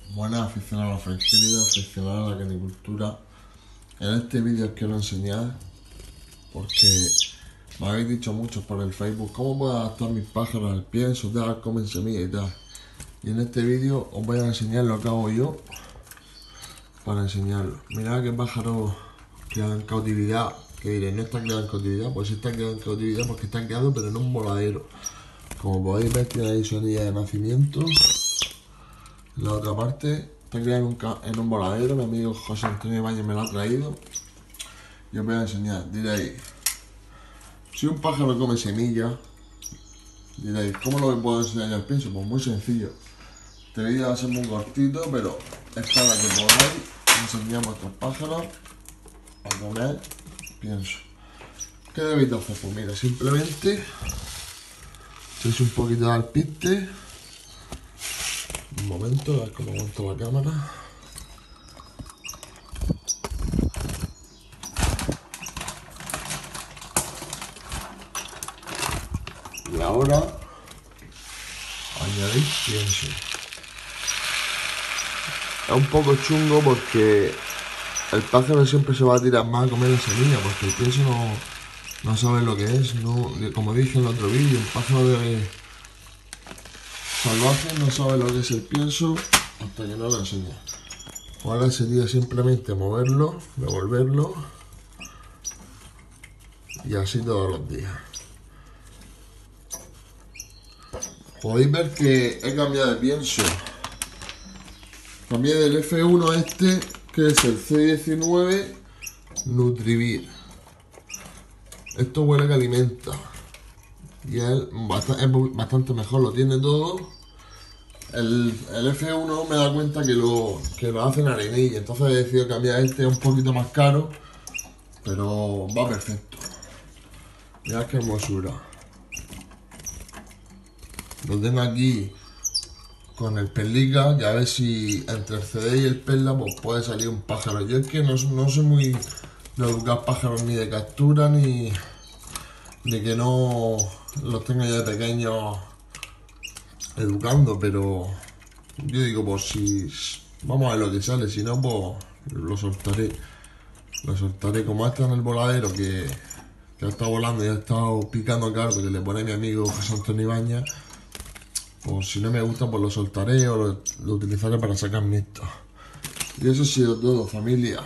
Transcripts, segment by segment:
Buenas aficionados a la franquicia, aficionados a la canicultura. En este vídeo os quiero enseñar, porque me habéis dicho muchos por el Facebook, cómo puedo adaptar mis pájaros al pienso, tal, comen semillas y tal. Y en este vídeo os voy a enseñar lo que hago yo para enseñarlo. Mirad qué pájaros quedan en cautividad. Que diré, no están quedando en cautividad, pues sí están quedando en cautividad porque están quedando pero en un voladero. Como podéis ver, tiene ahí su anilla de nacimiento. En la otra parte está creado en un voladero. Mi amigo José Antonio Ibáñez me lo ha traído y os voy a enseñar. Diréis, si un pájaro come semillas, diréis, ¿cómo lo puedo enseñar yo al pienso? Pues muy sencillo. Este vídeo va a ser muy cortito, pero es para que podáis enseñar a vuestros pájaros a comer pienso. ¿Qué debéis hacer? Pues mira, simplemente echáis un poquito de alpiste. Un momento, a ver cómo aguanto la cámara. Y ahora añadís pienso. Es un poco chungo porque el pájaro siempre se va a tirar más a comer la semilla, porque el pienso no sabe lo que es. No, como dije en el otro vídeo, el pájaro salvaje no sabe lo que es el pienso hasta que no lo enseña. Ahora sería simplemente moverlo, devolverlo y así todos los días. Podéis ver que he cambiado de pienso. Cambié del F1 este, que es el C19 Nutrivir. Esto huele que alimenta. Y es bastante mejor, lo tiene todo. El F1 me da cuenta que lo hace en arenilla, entonces he decidido cambiar este, un poquito más caro, pero va perfecto. Mirad qué hermosura. Lo tengo aquí con el perlica, y a ver si entre el CD y el perla pues puede salir un pájaro. Yo es que no soy muy de educar pájaros ni de captura, ni que no los tenga ya de pequeños educando, pero yo digo, pues si vamos a ver lo que sale, si no pues lo soltaré. Lo soltaré como está en el voladero que ha estado volando y ha estado picando cardo que le pone mi amigo José Antonio Ibáñez. Pues si no me gusta pues lo soltaré o lo utilizaré para sacar mixtos. Y eso ha sido todo, familia.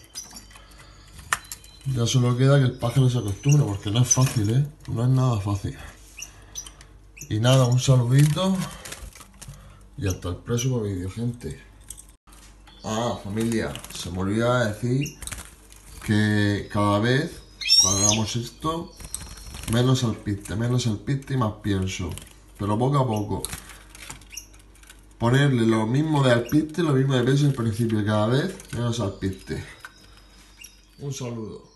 Ya solo queda que el pájaro se acostumbre, porque no es fácil, ¿eh? No es nada fácil. Y nada, un saludito y hasta el próximo vídeo, gente. Familia, se me olvidaba decir que cada vez cuando hagamos esto, menos alpiste y más pienso. Pero poco a poco. Ponerle lo mismo de alpiste, lo mismo de pienso al principio, cada vez menos alpiste. Un saludo.